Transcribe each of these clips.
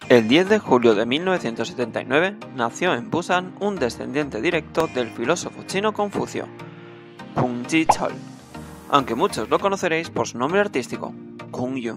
El 10 de julio de 1979 nació en Busan un descendiente directo del filósofo chino Confucio, Kung Ji-cheol, aunque muchos lo conoceréis por su nombre artístico, Kung Yu.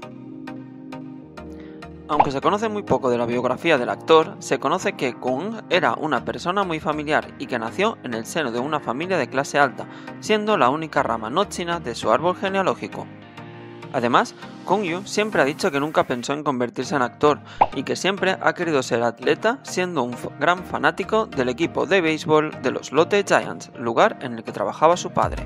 Aunque se conoce muy poco de la biografía del actor, se conoce que Kung era una persona muy familiar y que nació en el seno de una familia de clase alta, siendo la única rama no china de su árbol genealógico. Además, Kung Yu siempre ha dicho que nunca pensó en convertirse en actor y que siempre ha querido ser atleta, siendo un gran fanático del equipo de béisbol de los Lotte Giants, lugar en el que trabajaba su padre.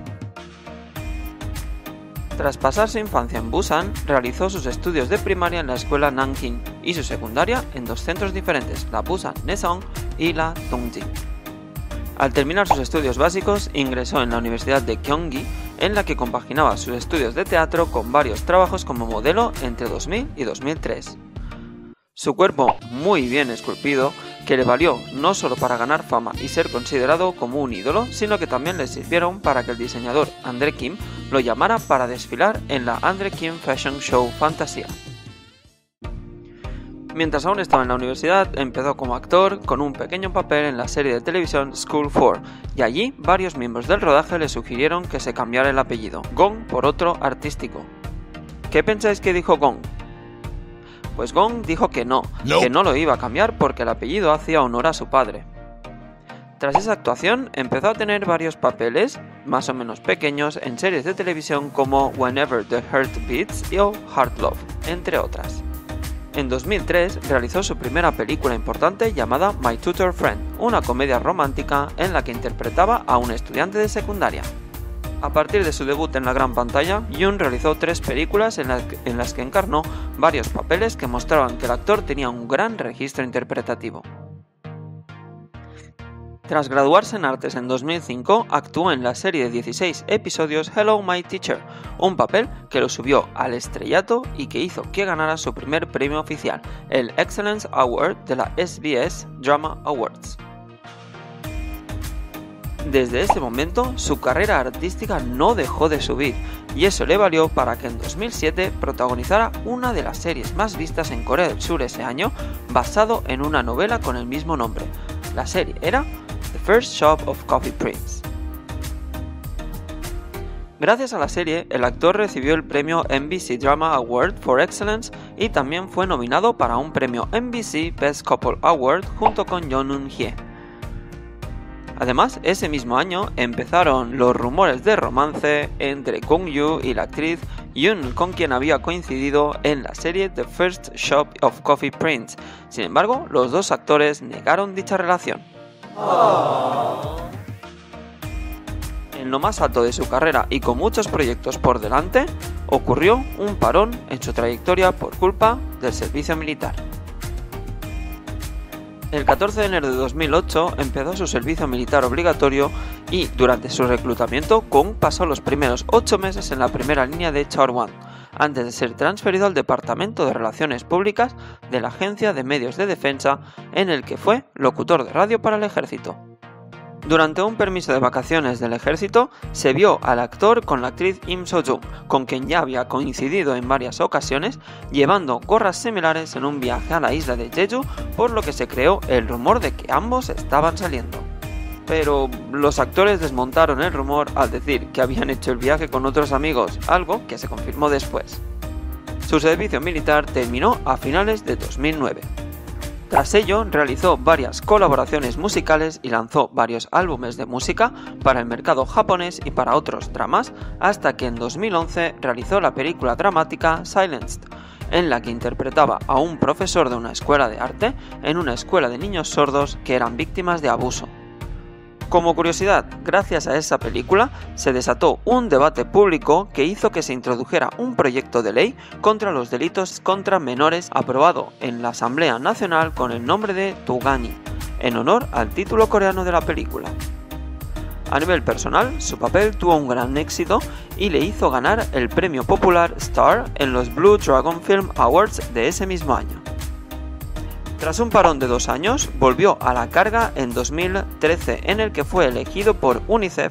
Tras pasar su infancia en Busan, realizó sus estudios de primaria en la escuela Nanking y su secundaria en dos centros diferentes, la Busan Nesong y la Tongji. Al terminar sus estudios básicos, ingresó en la Universidad de Gyeonggi, en la que compaginaba sus estudios de teatro con varios trabajos como modelo entre 2000 y 2003. Su cuerpo muy bien esculpido, que le valió no solo para ganar fama y ser considerado como un ídolo, sino que también le sirvieron para que el diseñador Andre Kim lo llamara para desfilar en la Andre Kim Fashion Show Fantasia. Mientras aún estaba en la universidad, empezó como actor con un pequeño papel en la serie de televisión School 4, y allí varios miembros del rodaje le sugirieron que se cambiara el apellido, Gong por otro artístico. ¿Qué pensáis que dijo Gong? Pues Gong dijo que no lo iba a cambiar porque el apellido hacía honor a su padre. Tras esa actuación, empezó a tener varios papeles, más o menos pequeños, en series de televisión como Whenever the Heart Beats o Heart Love, entre otras. En 2003 realizó su primera película importante llamada My Tutor Friend, una comedia romántica en la que interpretaba a un estudiante de secundaria. A partir de su debut en la gran pantalla, Yoon realizó 3 películas en las que encarnó varios papeles que mostraban que el actor tenía un gran registro interpretativo. Tras graduarse en artes en 2005, actuó en la serie de 16 episodios Hello My Teacher, un papel que lo subió al estrellato y que hizo que ganara su primer premio oficial, el Excellence Award de la SBS Drama Awards. Desde ese momento, su carrera artística no dejó de subir, y eso le valió para que en 2007 protagonizara una de las series más vistas en Corea del Sur ese año, basado en una novela con el mismo nombre. La serie era The First Shop of Coffee Prince. Gracias a la serie, el actor recibió el premio NBC Drama Award for Excellence y también fue nominado para un premio NBC Best Couple Award junto con Yoon Eun-hye. Además, ese mismo año empezaron los rumores de romance entre Kung Yu y la actriz Yoon, con quien había coincidido en la serie The First Shop of Coffee Prince. Sin embargo, los dos actores negaron dicha relación. En lo más alto de su carrera y con muchos proyectos por delante, ocurrió un parón en su trayectoria por culpa del servicio militar. El 14 de enero de 2008 empezó su servicio militar obligatorio y, durante su reclutamiento, Kung pasó los primeros 8 meses en la primera línea de Chaorwan, antes de ser transferido al Departamento de Relaciones Públicas de la Agencia de Medios de Defensa, en el que fue locutor de radio para el ejército. Durante un permiso de vacaciones del ejército, se vio al actor con la actriz Im So-jung, con quien ya había coincidido en varias ocasiones, llevando gorras similares en un viaje a la isla de Jeju, por lo que se creó el rumor de que ambos estaban saliendo. Pero los actores desmontaron el rumor al decir que habían hecho el viaje con otros amigos, algo que se confirmó después. Su servicio militar terminó a finales de 2009. Tras ello, realizó varias colaboraciones musicales y lanzó varios álbumes de música para el mercado japonés y para otros dramas, hasta que en 2011 realizó la película dramática Silenced, en la que interpretaba a un profesor de una escuela de arte en una escuela de niños sordos que eran víctimas de abuso. Como curiosidad, gracias a esa película se desató un debate público que hizo que se introdujera un proyecto de ley contra los delitos contra menores aprobado en la Asamblea Nacional con el nombre de Tugani, en honor al título coreano de la película. A nivel personal, su papel tuvo un gran éxito y le hizo ganar el premio popular Star en los Blue Dragon Film Awards de ese mismo año. Tras un parón de 2 años, volvió a la carga en 2013, en el que fue elegido por UNICEF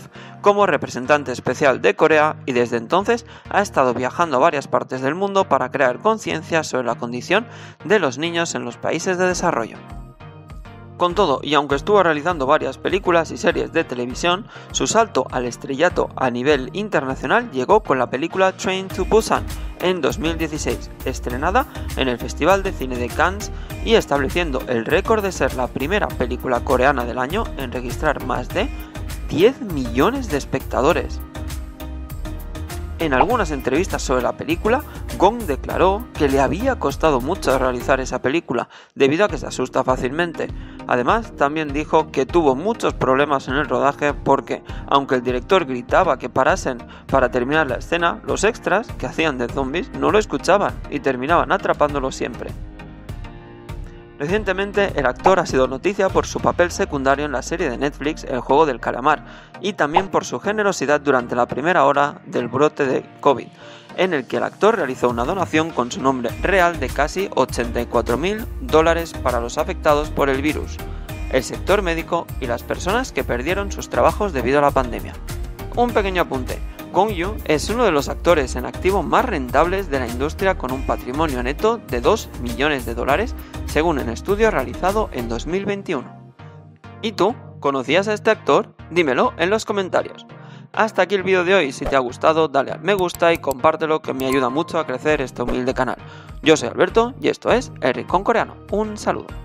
como representante especial de Corea y desde entonces ha estado viajando a varias partes del mundo para crear conciencia sobre la condición de los niños en los países de desarrollo. Con todo, y aunque estuvo realizando varias películas y series de televisión, su salto al estrellato a nivel internacional llegó con la película Train to Busan en 2016, estrenada en el Festival de Cine de Cannes y estableciendo el récord de ser la primera película coreana del año en registrar más de 10 millones de espectadores. En algunas entrevistas sobre la película, Gong declaró que le había costado mucho realizar esa película, debido a que se asusta fácilmente. Además, también dijo que tuvo muchos problemas en el rodaje porque, aunque el director gritaba que parasen para terminar la escena, los extras, que hacían de zombies, no lo escuchaban y terminaban atrapándolo siempre. Recientemente, el actor ha sido noticia por su papel secundario en la serie de Netflix El Juego del Calamar y también por su generosidad durante la primera hora del brote de COVID, en el que el actor realizó una donación con su nombre real de casi $84.000 para los afectados por el virus, el sector médico y las personas que perdieron sus trabajos debido a la pandemia. Un pequeño apunte. Gong Yoo es uno de los actores en activo más rentables de la industria con un patrimonio neto de $2 millones, según un estudio realizado en 2021. ¿Y tú? ¿Conocías a este actor? Dímelo en los comentarios. Hasta aquí el vídeo de hoy. Si te ha gustado, dale al me gusta y compártelo, que me ayuda mucho a crecer este humilde canal. Yo soy Alberto y esto es El Rincón Coreano. Un saludo.